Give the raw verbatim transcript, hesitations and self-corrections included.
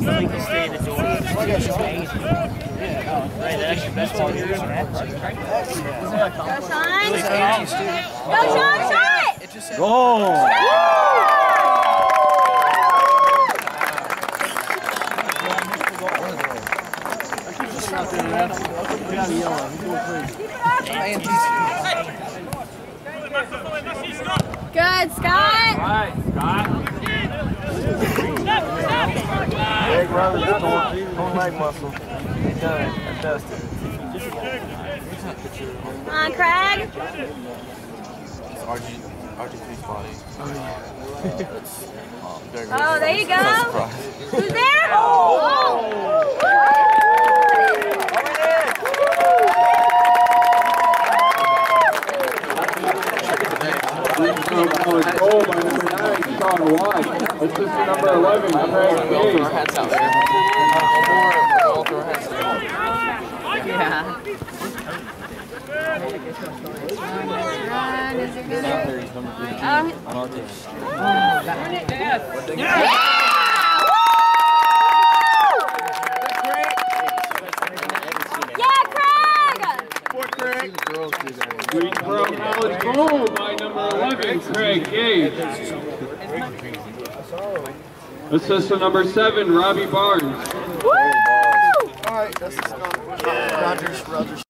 so you can stay in the door. It's amazing. Yeah. Right, that extra best all year. Go, Sean! Go, Sean, shot! Go! Good, Scott! Right, Scott. Big brother, don't leg muscle. It's done. That's dusted. Come on, Craig. It's R G, R G three's body. Oh, yeah. um, Oh, there you go. Who's there? Oh! Goal by number nine, Sean White. Assistant number eleven, Craig Gage. Our hats out there. All throw our hats out. Yeah. Greensboro College goal by number eleven, Craig Gage. Assistant number seven, Robbie Barnes. Woo! All right, that's Rogers. Rogers.